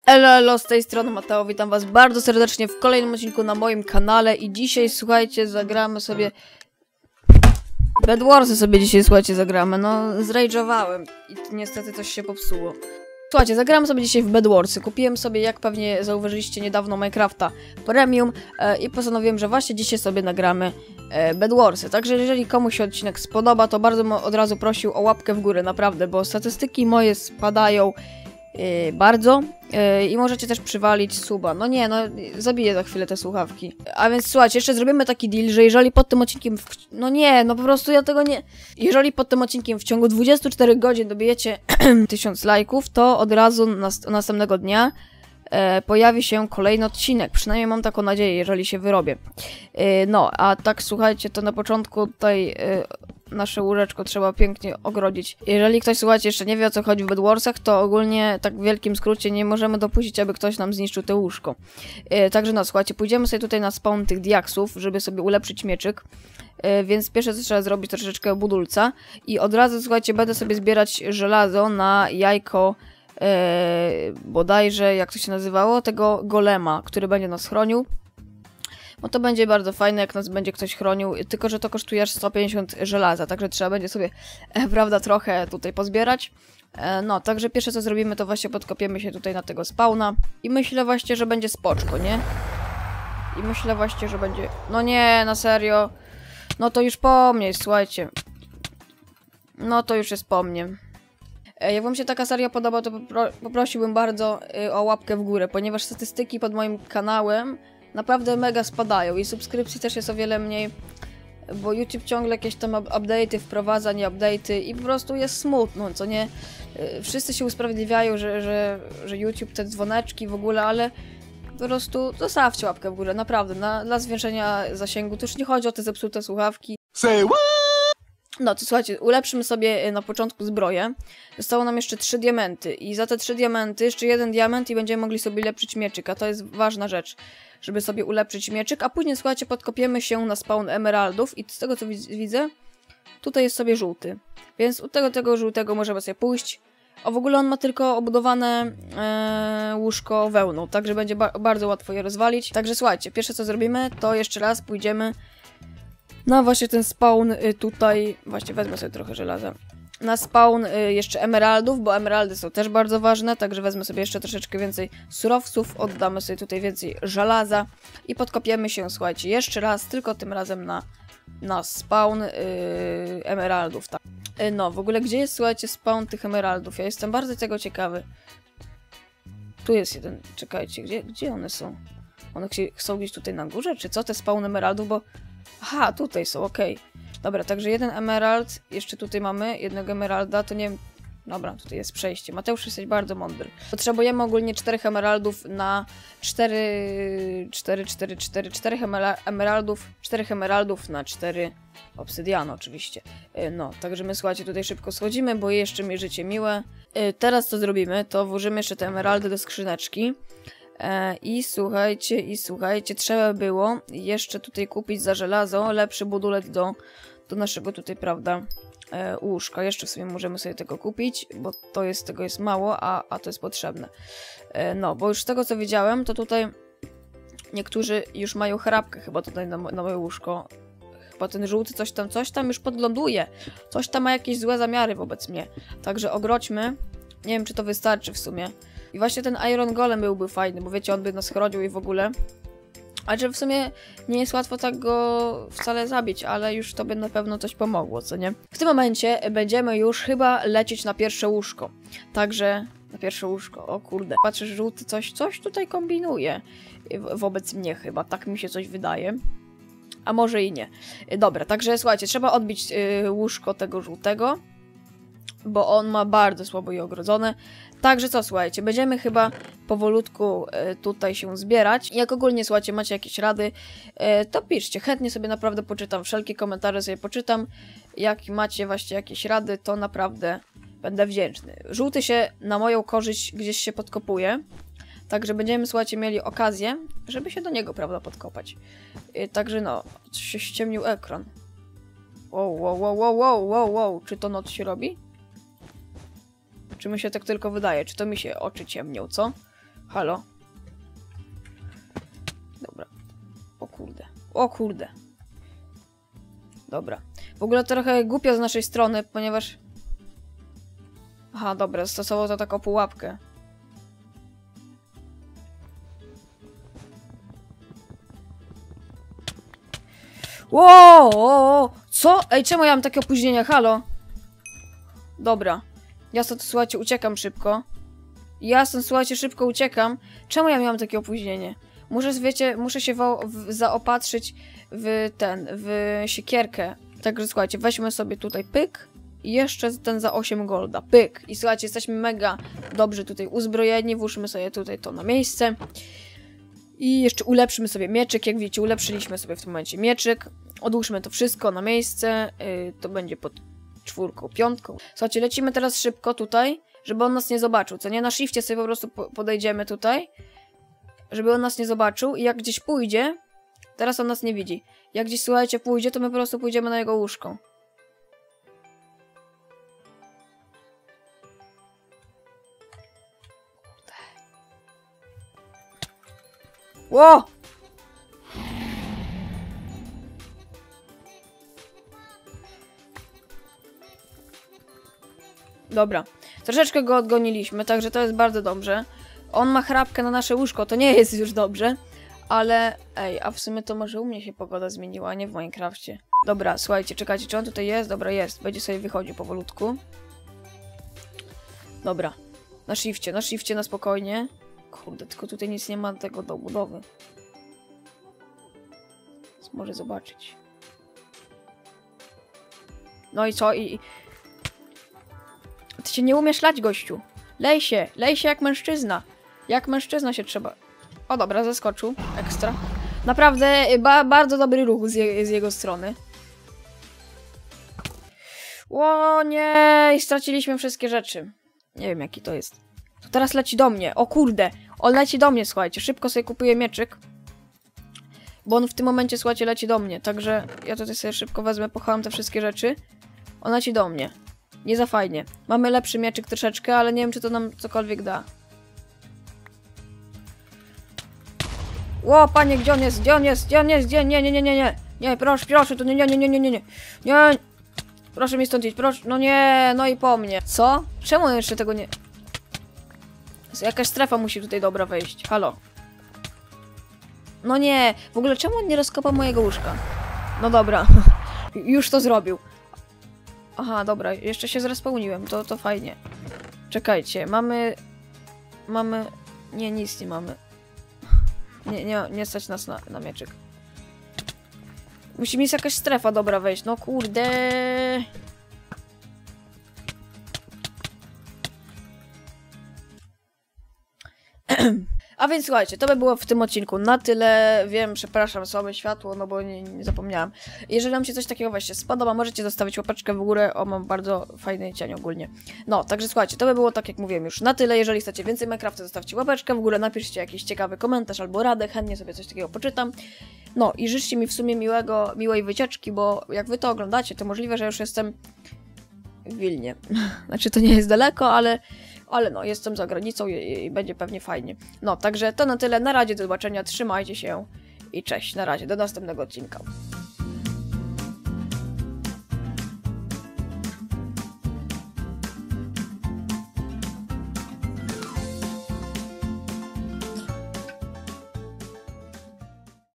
Elo, z tej strony Mateo, witam was bardzo serdecznie w kolejnym odcinku na moim kanale i dzisiaj, słuchajcie, zagramy sobie... Bedwarsy sobie dzisiaj, słuchajcie, zagramy, no zrage'owałem i niestety coś się popsuło. Słuchajcie, zagramy sobie dzisiaj w Bedwarsy, kupiłem sobie, jak pewnie zauważyliście niedawno, Minecrafta Premium i postanowiłem, że właśnie dzisiaj sobie nagramy Bedwarsy. Także jeżeli komuś się odcinek spodoba, to bardzo bym od razu prosił o łapkę w górę, naprawdę, bo statystyki moje spadają bardzo i możecie też przywalić suba. No nie, no zabiję za chwilę te słuchawki. A więc słuchajcie, jeszcze zrobimy taki deal, że jeżeli pod tym odcinkiem... No nie, no po prostu ja tego nie... Jeżeli pod tym odcinkiem w ciągu 24 godzin dobijecie 1000 lajków, to od razu następnego dnia pojawi się kolejny odcinek. Przynajmniej mam taką nadzieję, jeżeli się wyrobię. No, a tak słuchajcie, to na początku tutaj... nasze łóżeczko trzeba pięknie ogrodzić. Jeżeli ktoś, słuchajcie, jeszcze nie wie, o co chodzi w Bedwarsach, to ogólnie, tak w wielkim skrócie, nie możemy dopuścić, aby ktoś nam zniszczył te łóżko. Także no, słuchajcie, pójdziemy sobie tutaj na spawn tych diaksów, żeby sobie ulepszyć mieczyk. Więc pierwsze, co trzeba zrobić, troszeczkę budulca. I od razu, słuchajcie, będę sobie zbierać żelazo na jajko, bodajże, jak to się nazywało, tego golema, który będzie nas chronił. No to będzie bardzo fajne, jak nas będzie ktoś chronił, tylko że to kosztuje aż 150 żelaza, także trzeba będzie sobie, prawda, trochę tutaj pozbierać. No, także pierwsze co zrobimy, to właśnie podkopiemy się tutaj na tego spawna i myślę właśnie, że będzie spoczko, nie? I myślę właśnie, że będzie... No nie, na serio. No to już po mnie, słuchajcie. No to już jest po mnie. Jak wam się taka seria podoba, to poprosiłbym bardzo o łapkę w górę, ponieważ statystyki pod moim kanałem naprawdę mega spadają i subskrypcji też jest o wiele mniej, bo YouTube ciągle jakieś tam update'y wprowadza, nie update'y i po prostu jest smutno, co nie? Wszyscy się usprawiedliwiają, że YouTube te dzwoneczki w ogóle, ale po prostu zostawcie łapkę w górę, naprawdę, dla zwiększenia zasięgu. To już nie chodzi o te zepsute słuchawki. Say what? No to słuchajcie, ulepszymy sobie na początku zbroję. Zostało nam jeszcze 3 diamenty i za te 3 diamenty jeszcze 1 diament i będziemy mogli sobie ulepszyć mieczyk, a to jest ważna rzecz, żeby sobie ulepszyć mieczyk, a później, słuchajcie, podkopiemy się na spawn emeraldów i z tego co widzę, tutaj jest sobie żółty, więc u tego żółtego możemy sobie pójść. O, w ogóle on ma tylko obudowane łóżko wełną, także będzie bardzo łatwo je rozwalić. Także słuchajcie, pierwsze co zrobimy, to jeszcze raz pójdziemy na właśnie ten spawn tutaj, właśnie wezmę sobie trochę żelaza, na spawn jeszcze emeraldów, bo emeraldy są też bardzo ważne, także wezmę sobie jeszcze troszeczkę więcej surowców, oddamy sobie tutaj więcej żelaza i podkopiemy się, słuchajcie, jeszcze raz, tylko tym razem na spawn emeraldów. Tak. No, w ogóle gdzie jest, słuchajcie, spawn tych emeraldów? Ja jestem bardzo tego ciekawy. Tu jest jeden, czekajcie, gdzie one są? One są gdzieś tutaj na górze, czy co? Te spawn emeraldów, bo... Aha, tutaj są, okej. Dobra, także jeden emerald, jeszcze tutaj mamy jednego emeralda, to nie wiem... Dobra, tutaj jest przejście. Mateusz, jesteś bardzo mądry. Potrzebujemy ogólnie 4 emeraldów na 4 emeraldów, 4 emeraldów na 4 obsydianu oczywiście. No, także my, słuchajcie, tutaj szybko schodzimy, bo jeszcze mi życie miłe. Teraz co zrobimy, to włożymy jeszcze te emeraldy do skrzyneczki. I słuchajcie, trzeba było jeszcze tutaj kupić za żelazo lepszy budulec do naszego tutaj, prawda, łóżka. Jeszcze w sumie możemy sobie tego kupić, bo tego jest mało, a to jest potrzebne. No, bo już z tego co widziałem, to tutaj niektórzy już mają chrapkę chyba tutaj na moje łóżko. Chyba ten żółty coś tam już podgląduje. Coś tam ma jakieś złe zamiary wobec mnie. Także ogrodźmy. Nie wiem, czy to wystarczy w sumie. I właśnie ten Iron Golem byłby fajny, bo wiecie, on by nas chronił i w ogóle. Ale że w sumie nie jest łatwo tak go wcale zabić, ale już to by na pewno coś pomogło, co nie? W tym momencie będziemy już chyba lecieć na pierwsze łóżko. Także na pierwsze łóżko, o kurde. Patrzę, że żółty coś tutaj kombinuje wobec mnie chyba, tak mi się coś wydaje. A może i nie. Dobra, także słuchajcie, trzeba odbić łóżko tego żółtego, bo on ma bardzo słabo je ogrodzone. Także co, słuchajcie, będziemy chyba powolutku tutaj się zbierać. Jak ogólnie, słuchajcie, macie jakieś rady, to piszcie. Chętnie sobie naprawdę poczytam, wszelkie komentarze sobie poczytam. Jak macie właśnie jakieś rady, to naprawdę będę wdzięczny. Żółty się na moją korzyść gdzieś się podkopuje. Także będziemy, słuchajcie, mieli okazję, żeby się do niego, prawda, podkopać. Także no, się ściemnił ekran. Wow. Czy to noc się robi? Czy mi się tak tylko wydaje? Czy to mi się oczy ciemnią, co? Halo? Dobra. O kurde. O kurde. Dobra. W ogóle trochę głupio z naszej strony, ponieważ... Aha, dobra, stosował to taką pułapkę. Wow! Co? Ej, czemu ja mam takie opóźnienia? Halo? Dobra. Ja stąd, słuchajcie, uciekam szybko. Ja stąd, słuchajcie, szybko uciekam. Czemu ja miałam takie opóźnienie? Muszę, wiecie, muszę się zaopatrzyć w siekierkę. Także, słuchajcie, weźmy sobie tutaj pyk. I jeszcze ten za 8 golda. Pyk. I słuchajcie, jesteśmy mega dobrze tutaj uzbrojeni. Włóżmy sobie tutaj to na miejsce. I jeszcze ulepszymy sobie mieczyk. Jak widzicie, ulepszyliśmy sobie w tym momencie mieczyk. Odłóżmy to wszystko na miejsce. To będzie pod 4, 5. Słuchajcie, lecimy teraz szybko tutaj, żeby on nas nie zobaczył. Co nie? Na shifcie sobie po prostu podejdziemy tutaj, żeby on nas nie zobaczył. I jak gdzieś pójdzie, teraz on nas nie widzi. Jak gdzieś, słuchajcie, pójdzie, to my po prostu pójdziemy na jego łóżko. Ło! Dobra. Troszeczkę go odgoniliśmy, także to jest bardzo dobrze. On ma chrapkę na nasze łóżko, to nie jest już dobrze. Ale... Ej, a w sumie to może u mnie się pogoda zmieniła, a nie w Minecrafcie. Dobra, słuchajcie, czekajcie, czy on tutaj jest? Dobra, jest. Będzie sobie wychodził powolutku. Dobra. Na shifcie, na spokojnie. Kurde, tylko tutaj nic nie ma tego do budowy. Więc może zobaczyć. No i co? Ty się nie umiesz lać, gościu. Lej się jak mężczyzna. Jak mężczyzna się trzeba... O dobra, zaskoczył. Ekstra. Naprawdę bardzo dobry ruch z jego strony. O nie, i straciliśmy wszystkie rzeczy. Nie wiem, jaki to jest. To teraz leci do mnie. O kurde, on leci do mnie, słuchajcie. Szybko sobie kupuję mieczyk. Bo on w tym momencie, słuchajcie, leci do mnie. Także ja tutaj sobie szybko wezmę, pochowam te wszystkie rzeczy. On leci do mnie. Nie za fajnie. Mamy lepszy mieczyk troszeczkę, ale nie wiem, czy to nam cokolwiek da. Ło, panie, gdzie on jest? Gdzie on jest? Gdzie on jest? Gdzie? Nie. Nie, proszę, to nie. Nie. Proszę mi stąd iść, proszę. No nie, no i po mnie. Co? Czemu on jeszcze tego nie... Jakaś strefa musi tutaj dobra wejść. Halo. No nie. W ogóle czemu on nie rozkopał mojego łóżka? No dobra. Już to zrobił. Aha, dobra. Jeszcze się zrespawniłem. To fajnie. Czekajcie. Mamy... Nie, nic nie mamy. Nie stać nas na mieczyk. Musi mieć jakaś strefa dobra wejść. No kurde. A więc słuchajcie, to by było w tym odcinku na tyle. Wiem, przepraszam, słabe światło, no bo nie zapomniałam. Jeżeli wam się coś takiego właśnie spodoba, możecie zostawić łapeczkę w górę. O, mam bardzo fajny cień ogólnie. No, także słuchajcie, to by było, tak jak mówiłem, już na tyle. Jeżeli chcecie więcej Minecrafta, zostawcie łapeczkę w górę, napiszcie jakiś ciekawy komentarz albo radę, chętnie sobie coś takiego poczytam. No i życzcie mi w sumie miłej wycieczki, bo jak wy to oglądacie, to możliwe, że już jestem w Wilnie. Znaczy, to nie jest daleko, ale no, jestem za granicą i będzie pewnie fajnie. No, także to na tyle. Na razie, do zobaczenia, trzymajcie się i cześć. Na razie, do następnego odcinka.